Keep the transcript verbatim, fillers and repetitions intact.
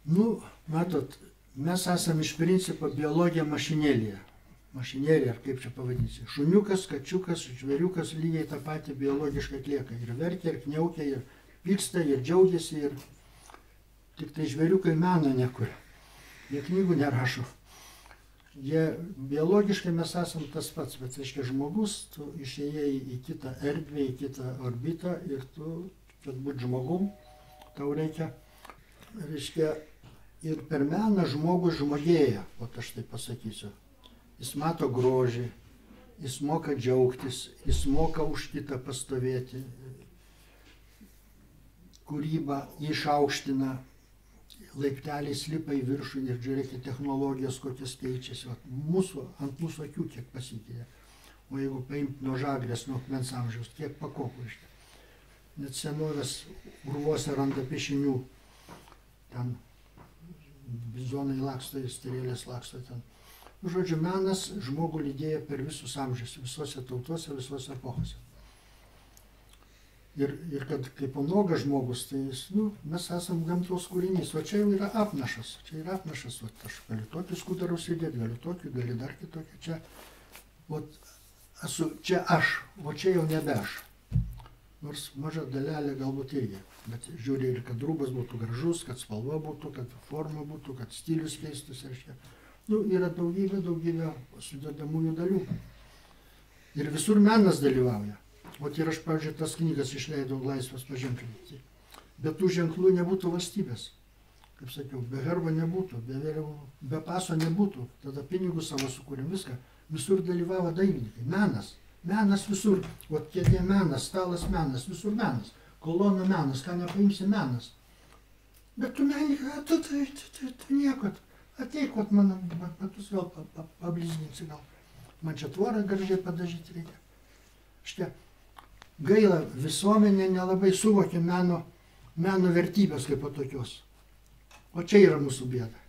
Nu, matot, mes esame iš principo biologija mašinėlėje. Mašinėlė, ar kaip čia pavadinsi. Šuniukas, kačiukas, žvėriukas lygiai tą patį biologiškai atlieka. Ir verkia, ir kniaukia, ir pyksta, ir džiaugiasi, ir tik tai žvėriukai meno nekuria. Jie knygų nerašo. Jie biologiškai mes esame tas pats, bet reiškia žmogus, tu išėjai į kitą erdvę, į kitą orbitą ir tu, kad būt žmogum, tau reikia, reiškia, ir per meną žmogus žmogėja, o aš taip pasakysiu. Jis mato grožį, jis moka džiaugtis, jis moka už kitą pastovėti, kūrybą išaukština, laipteliais lipa į viršų ir žiūrėkit technologijos kokios keičiasi. Mūsų, ant mūsų akių kiek pasikeitė. O jeigu paimti nuo žagrės, nuo akmens amžiaus, kiek pakopų iškia. Net senovės urvuose randa piešinių. Ten bizonai laksto, strėlės laksto ten. Nu, žodžiu, menas žmogų lydėjo per visus amžius, visose tautose, visose epochose. Ir, ir kad kaip nuogas žmogus, tai jis, nu, mes esam gamtos kūrinys, o čia jau yra apnašas, čia yra apnašas, o aš galiu tokį skudarus įdėti, galiu tokį, galiu dar kitokį, čia, o, esu, čia aš, o čia jau nebe aš. Nors maža dalelė galbūt irgi, bet žiūri ir kad rūbas būtų gražus, kad spalva būtų, kad forma būtų, kad stilius keistųsi, reiškia. Nu, yra daugybė, daugybė sudedamųjų dalių. Ir visur menas dalyvauja. O ir aš, pavyzdžiui, tas knygas išleidau laisvas paženklinti. Bet tų ženklų nebūtų valstybės. Kaip sakiau, be herbo nebūtų, be vėliavų, be paso nebūtų. Tada pinigus savo sukūrėm viską. Visur dalyvavo dailininkai. Menas. Menas visur. O kėdė menas, stalas menas, visur menas. Kolona menas, ką nepaimsi menas. Bet tu menininkai, tu, tu, tu, tu, tu nieko. Ateik, vat mano patus vėl pablizginsi gal. Man čia tvorą gražiai padažyti reikia. Štai, gaila, visuomenė nelabai suvokia meno, meno vertybės kaip po tokios. O čia yra mūsų bėda.